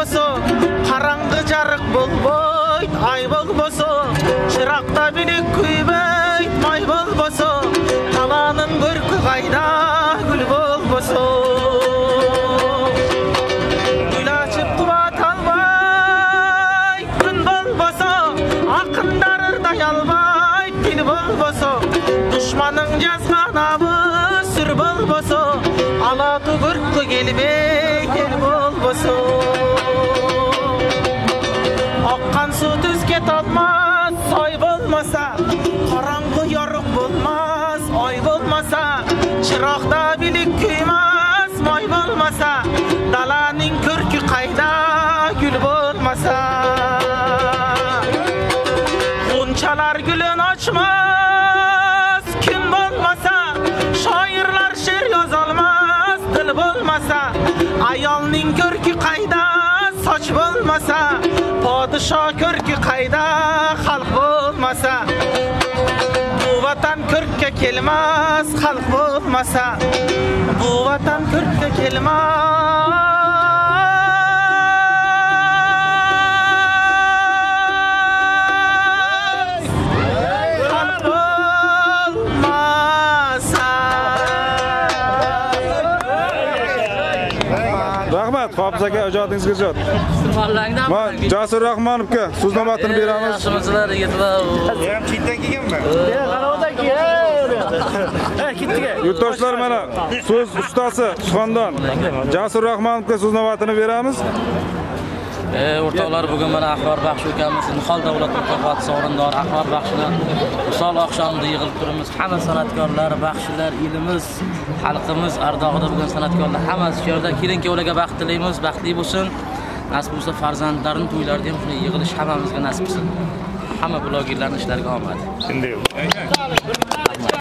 bolbosa, qarang'i jarıq bolboyt, ay bolbosa, çıraqda bilik kuybayt, may bolbosa, talanın görkü qayda gül bolbosa. Gül açıp qubat albayt, gün bolbosa, aqındarır dayalbayt, dil bolbosa, düşmanın yazgan abı sür bolbosa, alatı görkü gelbey gel bolbosa. Akkan su düzge tatmaz, soy bolmasa, qarangı yorug' bolmaz, oy bolmasa, chiraqda bilik kuymaz, moy bolmasa, dalaning ko'rki qayda gul bolmasa. G'unchalar gulin ochmas, kun bolmasa, shoirlar she'r yozolmas, dil bolmasa, ayolning ko'rki qayda soch bolmasa, podsho ko'rki qayda xalq bolmasa. Bu vatan ko'rkka kelmas, xalq bolmasa, bu vatan ko'rkka kelmas. Rahmat, Hofiz aka, ijodingizga ijod. Jasur Rahmonovga so'z navbatini beramiz. Yaxshimizlar, yigitlar. Ham kitdan kelganman. Qaroqdan kel. Kitga. Yurtdoshlar, mana so'z ustasi Suxandon Jasur Rahmonovga so'z navbatini beramiz. O'rtoqlar, bugun mana Axbar Baxsh ukamiz Nihol davlat mukofoti sovrindori Axbar Baxshni misol oqshomida yig'ilib turibmiz. Hamma san'atkorlar, baxshilar, elimiz, xalqimiz ardog'ida bugun san'atkorlar hammasi shu yerda kelinga ularga baxt tilaymiz, baxtli bo'lsin. Nasib bo'lsa farzandlarini to'ylarida ham shunday yig'ilish hammamizga nasib bo'lsin. Hamma blogerlarning ishlariga omad. Shunday.